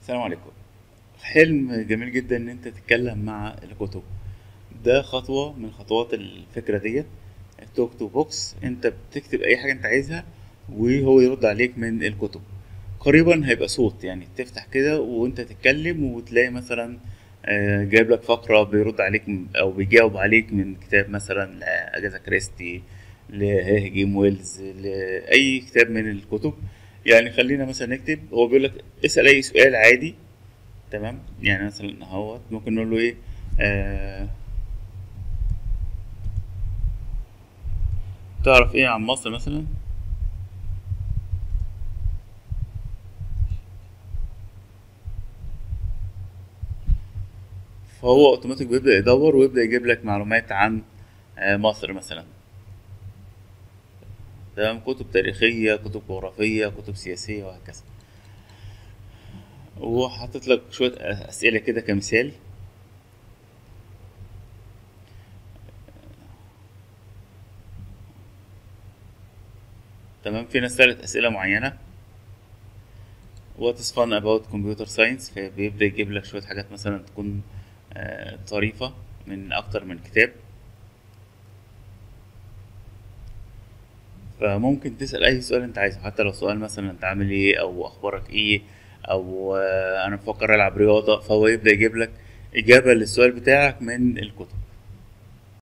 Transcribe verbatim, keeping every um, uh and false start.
السلام عليكم. حلم جميل جدا ان انت تتكلم مع الكتب. ده خطوة من خطوات الفكرة ديت. التوك تو بوكس، انت بتكتب اي حاجة انت عايزها وهو يرد عليك من الكتب. قريبا هيبقى صوت، يعني تفتح كده وانت تتكلم وتلاقي مثلا آه، جايب لك فقرة بيرد عليك م- او بيجاوب عليك من كتاب مثلا لأجاثا كريستي، لجيم ويلز، لأي كتاب من الكتب. يعني خلينا مثلا نكتب، هو بيقول لك اسأل أي سؤال عادي. تمام، يعني مثلا اهوت ممكن نقول له ايه. آه تعرف ايه عن مصر مثلا؟ فهو اوتوماتيك بيبدأ يدور ويبدأ يجيب لك معلومات عن آه مصر مثلا. تمام، كتب تاريخية، كتب جغرافية، كتب سياسية، وهكذا. وحاطط لك شوية أسئلة كده كمثال. تمام، في ناس سألت أسئلة معينة. What is fun about computer science، فبيبدأ يجيب لك شوية حاجات مثلا تكون آه طريفة من أكتر من كتاب. فممكن تسأل أي سؤال أنت عايزه، حتى لو سؤال مثلا أنت عامل إيه أو أخبارك إيه، أو آه، أنا بفكر ألعب رياضة، فهو يبدأ يجيب لك إجابة للسؤال بتاعك من الكتب.